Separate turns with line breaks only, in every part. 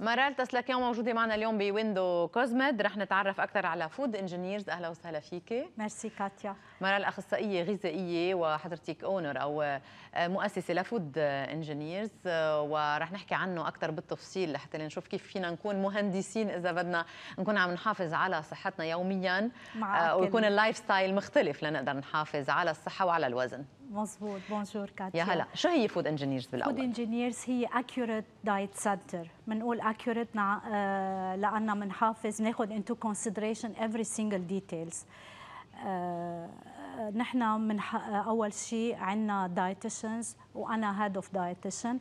مرال تسلكيان موجودة معنا اليوم بويندو كوزميد، رح نتعرف أكثر على فود انجينيرز. أهلا وسهلا فيكي.
ميرسي كاتيا.
مرال أخصائية غذائية وحضرتك أونر أو مؤسسة لفود انجينيرز، ورح نحكي عنه أكثر بالتفصيل لحتى نشوف كيف فينا نكون مهندسين إذا بدنا نكون عم نحافظ على صحتنا يوميا، ويكون اللايف ستايل مختلف لنقدر نحافظ على الصحة وعلى الوزن.
مزبوط. بونجور كاتيا.
يا هلا، شو هي فود انجينيرز بالأول؟
فود انجينيرز هي اكيوريت دايت سنتر. بنقول اكيوريت لأننا بنحافظ بناخذ انتو كونسيدريشن every single details. نحن من اول شيء عندنا دايتيشنز، وانا هيد اوف دايتيشن.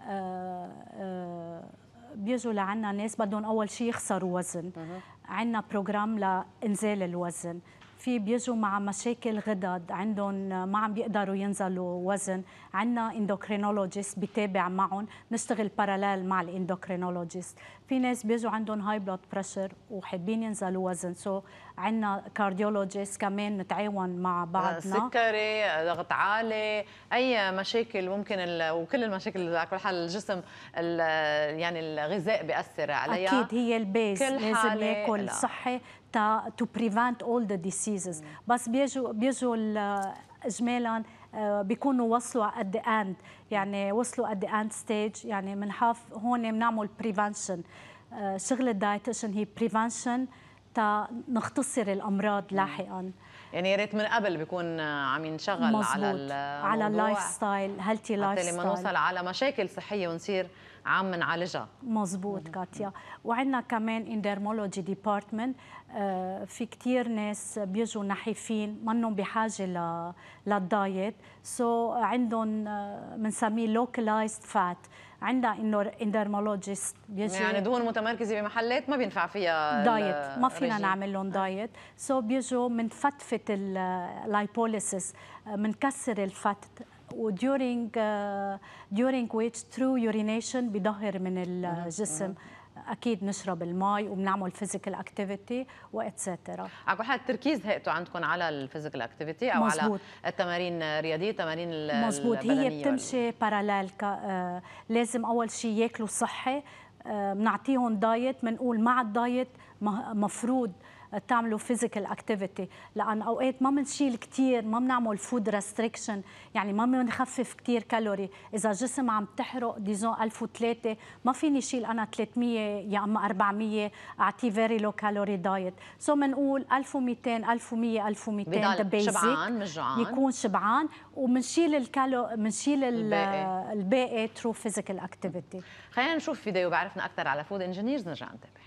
بيجوا لعنا ناس بدهم اول شيء يخسروا وزن. عندنا بروجرام لانزال الوزن. في بيجوا مع مشاكل غدد، عندهم ما عم بيقدروا ينزلوا وزن، عندنا اندوكرينولوجيست بيتابع معهم، نشتغل باراليل مع الاندوكرينولوجيست. في ناس بيجوا عندهم هاي بلود بريشر وحابين ينزلوا وزن، عندنا كارديولوجيست كمان نتعاون مع بعضنا.
سكري، ضغط عالي، اي مشاكل ممكن وكل المشاكل على كل حال الجسم يعني الغذاء بيأثر عليها.
اكيد هي البيز، لازم ياكل صحي to prevent all the diseases. بس بيجوا اجمالا بيكونوا وصلوا at the end، يعني وصلوا at the end stage. يعني بنحاف هون بنعمل prevention. شغل الدايتيشن هي prevention تا نختصر الامراض لاحقا.
يعني يا ريت من قبل بيكون عم ينشغل
مزبوط. على اللايف ستايل، هيلثي لايف ستايل،
لما نوصل على مشاكل صحيه ونصير عم نعالجها.
مزبوط كاتيا. وعندنا كمان اندرمولوجي ديبارتمنت. في كثير ناس بيجوا نحيفين منهم بحاجه للدايت، عندهم بنسميه لوكلايزد فات. عندنا اندرمولوجيست بيجي،
يعني دهون متمركزه بمحلات ما بينفع فيها
دايت، ما فينا نعمل لهم دايت. بيجوا منفتفت اللايبوليسيس، منكسر الفت، during which through urination بيظهر من الجسم. اكيد نشرب المي وبنعمل فيزيكال اكتيفيتي واتسترا.
على كل حال التركيز هيئته عندكم على الفيزيكال اكتيفيتي او
مزبوط.
على التمارين الرياضيه، التمارين
مزبوط.
البدنيه.
هي بتمشي باراليل. لازم اول شيء ياكلوا صحي. بنعطيهم دايت، بنقول مع الدايت مفروض تعملوا فيزيكال اكتيفيتي، لان اوقات ما بنشيل كثير، ما بنعمل فود ريستريكشن، يعني ما بنخفف كثير كالوري. اذا الجسم عم تحرق ديزون 1003، ما فيني شيل انا 300 يا اما 400 اعطيه فيري لو كالوري دايت. بنقول 1200 1100 1200 ذا بيزك،
شبعان مش جوعان،
يكون شبعان، وبنشيل بنشيل الباقي ثرو فيزيكال اكتيفيتي.
خلينا نشوف فيديو بعرفنا اكثر على فود انجينيرز، نرجع نتابع.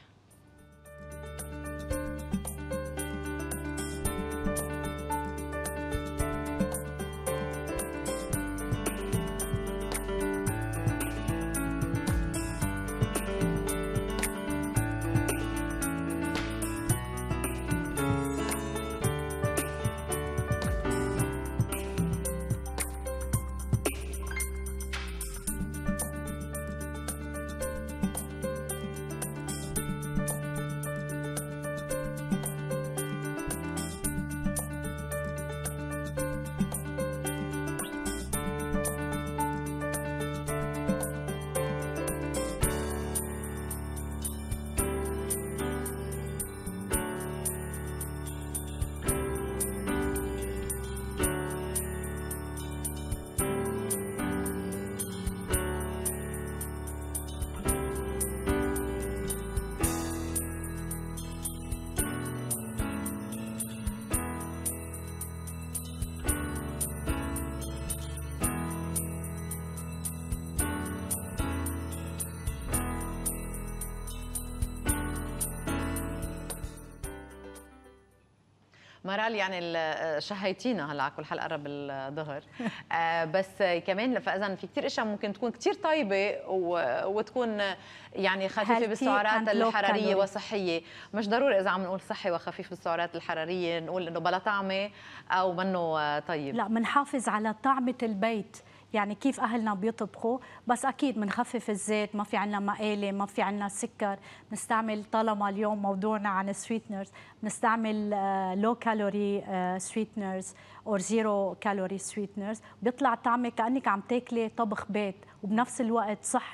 مرال، يعني شهيتينا هلا على كل حال قرب الظهر. بس كمان فاذا في كثير اشياء ممكن تكون كثير طيبه وتكون يعني خفيفه بالسعرات الحراريه وصحيه. مش ضروري اذا عم نقول صحي وخفيف بالسعرات الحراريه نقول انه بلا طعمه او منه طيب.
لا، بنحافظ على طعمه البيت. يعني كيف اهلنا بيطبخوا، بس اكيد بنخفف الزيت، ما في عندنا مقالي، ما في عندنا سكر، بنستعمل، طالما اليوم موضوعنا عن السويتنرز، بنستعمل لو كالوري سويتنرز او زيرو كالوري سويتنرز. بيطلع طعمك كانك عم تاكلي طبخ بيت، وبنفس الوقت صحي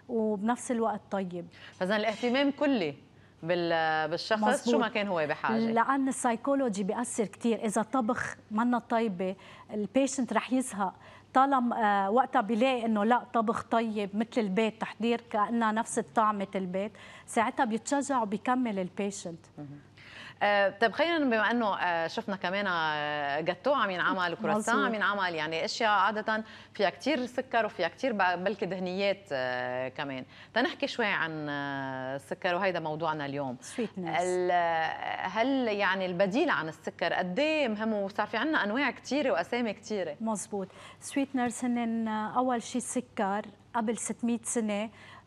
وبنفس الوقت طيب.
فاذا الاهتمام كلي بالشخص مزبوط. شو ما كان هو بحاجه،
لان السايكولوجي بيأثر كثير. اذا طبخ منا طيبه البيشنت رح يزهق، طالما وقتها بيلاقي انه لا طبخ طيب مثل البيت، تحضير كأنها نفس الطعمة البيت، ساعتها بيتشجع وبيكمل البيشنت.
طيب خلينا بما انه شفنا كمان جاتو عم ينعمل وكرواسون عم ينعمل، يعني اشياء عاده فيها كثير سكر وفيها كثير بلكي دهنيات كمان. تنحكي شوي عن السكر وهيدا موضوعنا اليوم. هل يعني البديل عن السكر قد ايه مهم، وصار في عندنا انواع كثيره واسامي كثيره؟
مزبوط. سويتنرز هن اول شيء السكر قبل 600 سنه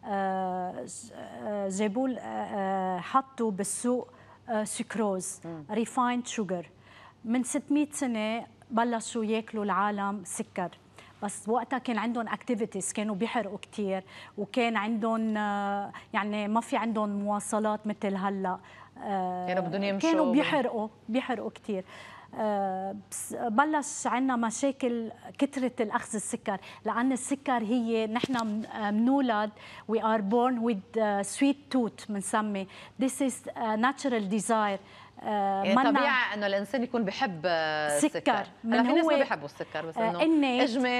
جابوا حطوا بالسوق سكروز ريفايند شوجر. من 600 سنه بلشوا ياكلوا العالم سكر، بس وقتها كان عندهم اكتيفيتيز، كانوا بيحرقوا كثير، وكان عندهم يعني ما في عندهم مواصلات مثل هلا،
كانوا بدهم يمشوا،
كانوا بيحرقوا كثير. بلش عندنا مشاكل كثرة الأخذ السكر، لأن السكر هي نحن بنولد we are born with sweet tooth بنسمي this is natural desire.
يعني طبيعي انه الانسان يكون بحب السكر. هلا في ناس ما بيحبوا السكر، بس انه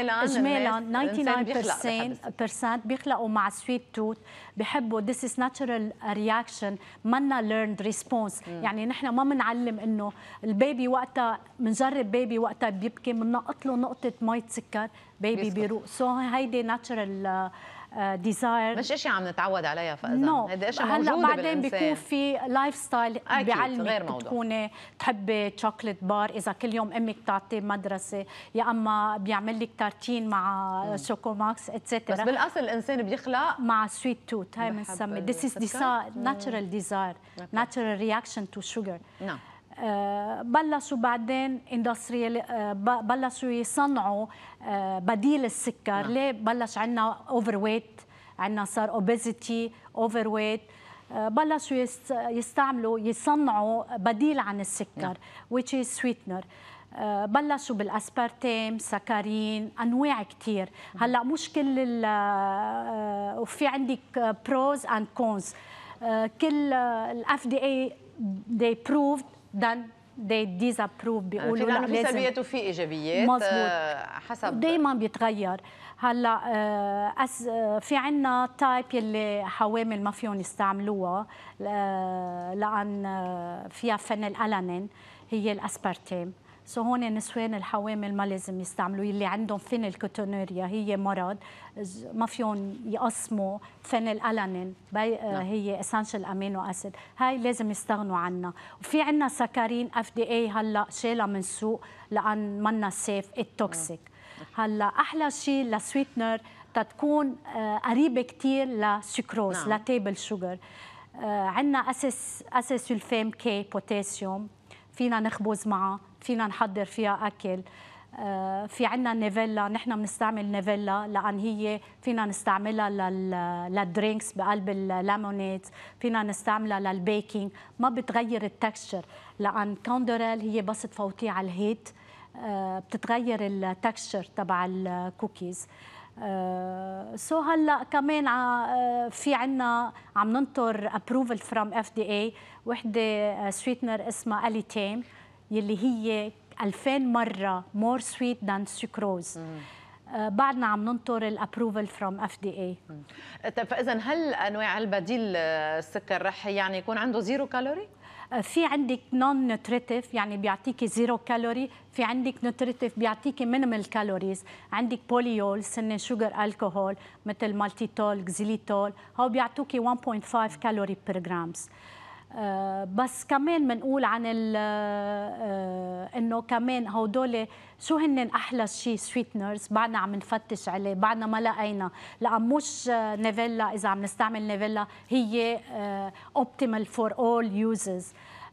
اجمالا 99% بيخلقوا مع سويت توت بحبوا. this is natural reaction منا learned response. يعني نحن ما بنعلم انه البيبي وقتها بنجرب بيبي وقتها بيبكي بننقط له نقطه مي سكر بيبي بيروق. سو هيدي ناتشرال ديزاير،
مش اشياء عم نتعود عليها. فاذا هيدي اشياء موجوده
هلا بعدين بيكون في لايف ستايل بيعلمك تكوني تحبي شوكليت بار، اذا كل يوم امك تعطيه مدرسه، يا اما بيعمل لك تارتين مع شوكو ماكس اتسترا.
بس بالاصل الانسان بيخلق
مع سويت توت. هاي بنسمي this is natural desire natural reaction to sugar.
نعم.
بلشوا بعدين اندستريال، بلشوا يصنعوا بديل السكر. ليه بلش عندنا اوفر ويت، عندنا صار اوبيزيتي اوفر ويت، بلشوا يصنعوا بديل عن السكر which is sweetener. بلشوا بالاسبارتام، سكرين، انواع كثير. هلا مش كل وفي عندك بروز اند كونز. كل الاف دي اي they proved then they disapprove، بيقولوا
لا في سلبيات وفي ايجابيات.
مزبوط.
حسب
دائما بيتغير. هلا في عندنا تايب يلي حوامل ما فيهم يستعملوها لان فيها فينيلالانين، هي الاسبارتام. سو هون النسوان الحوامل ما لازم يستعملوا. اللي عندهم فينيلكتونوريا هي مرض ما فيهم يقسموا فينيلالانين، هي اسينشال امينو اسيد، هاي لازم يستغنوا عنها. وفي عندنا سكرين اف دي اي هلا شالها من السوق لان منا سيف التوكسيك. هلا احلى شيء لسويتنر تتكون قريبه كثير لسكروز، لتيبل شوجر. عندنا اسيسولفام كي بوتاسيوم، فينا نخبز معها، فينا نحضر فيها اكل. في عندنا نيفيلا، نحن بنستعمل نيفيلا لان هي فينا نستعملها للدرينكس بقلب الليمونيد، فينا نستعملها للبيكينج، ما بتغير التكستشر لان كوندوريل هي بس تفوتيه على الهيت بتتغير التكستشر تبع الكوكيز. سو هلا كمان في عنا عم ننطر ابروفل فروم اف دي اي وحده سويتنر اسمها اليتام، يلي هي 2000 مره مور سويت ذان سكروز. بعدنا عم ننطر الابروفل فروم اف دي اي.
طيب فاذا هل انواع البديل السكر رح يعني يكون عنده زيرو كالوري؟
في عندك نون نوتريتيف يعني بيعطيكي زيرو كالوري، في عندك نوتريتيف بيعطيكي مينيمال كالوريز. عندك بوليول سن شوجر الكحول مثل مالتيتول، كزيليتول، هو بيعطوكي 1.5 كالوري بير جرامز. بس كمان بنقول عن انه كمان هودول شو هن احلى شيء سويتنرز، بعدنا عم نفتش عليه، بعدنا ما لقينا. لان مش نيفيلا، اذا عم نستعمل نيفيلا هي اوبتيمال فور اول يوزز.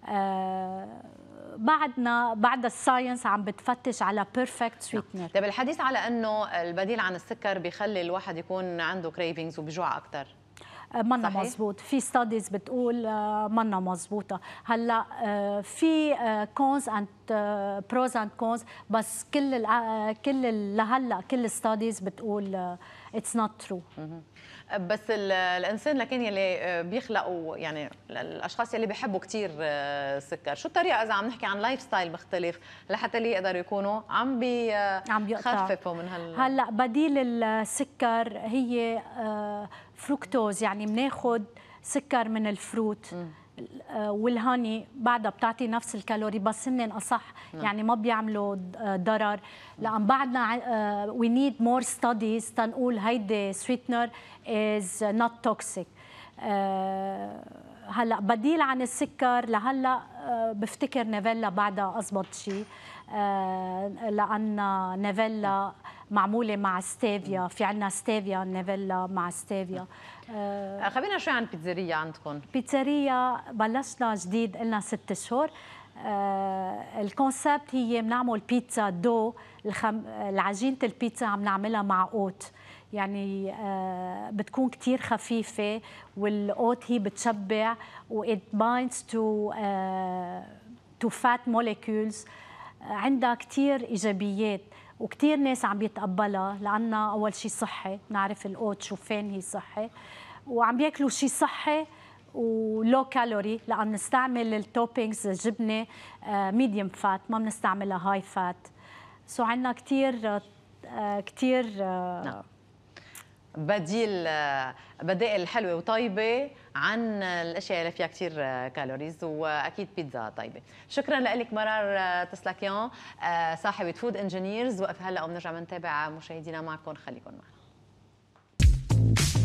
بعد الساينس عم بتفتش على بيرفكت سويتنر.
طيب الحديث على انه البديل عن السكر بيخلي الواحد يكون عنده كريفينجز وبجوع اكثر،
منا مزبوط. في ستاديز بتقول منا مزبوطة. هلا في كونز اند بروز اند كونز، بس كل لهلا كل الستاديز بتقول اتس نوت ترو.
بس الانسان لكن يلي بيخلقوا يعني الاشخاص يلي بيحبوا كثير السكر، شو الطريقه اذا عم نحكي عن لايف ستايل مختلف لحتى اللي يقدروا يكونوا عم بيخففوا من
هلا بديل السكر هي فروكتوز، يعني بناخذ سكر من الفروت والهاني، بعدها بتعطي نفس الكالوري بس هن اصح، يعني ما بيعملوا ضرر. لان بعدنا we need more studies تنقول هيدي sweetener is not toxic. هلا بديل عن السكر لهلا بفتكر نيفيلا بعدها اضبط شيء، لان نيفيلا معموله مع ستيفيا، في عندنا ستيفيا نيفيلا مع ستيفيا.
خبرنا شوي عن البيتزارية عندكم.
بيتزارية بلشنا جديد، قلنا 6 أشهر. الكونسبت هي بنعمل بيتزا دو، العجينة البيتزا عم نعملها مع اوت، يعني بتكون كتير خفيفة، والأوت هي بتشبع و it binds to fat molecules. عندها كتير إيجابيات وكتير ناس عم بيتقبلها، لأنها أول شيء صحي، نعرف الأوت شو فين هي صحي، وعم بياكلوا شيء صحي ولو كالوري، لأن نستعمل التوبينجز الجبنة ميديوم فات، ما بنستعملها هاي فات. سو عندنا كتير
بدائل حلوه وطيبه عن الاشياء اللي فيها كثير كالوريز، واكيد بيتزا طيبه. شكرا لك مرار تسلاكيان، صاحبه فود انجينيرز. وقف هلا وبنرجع بنتابع مشاهدينا معكم، خليكم معنا.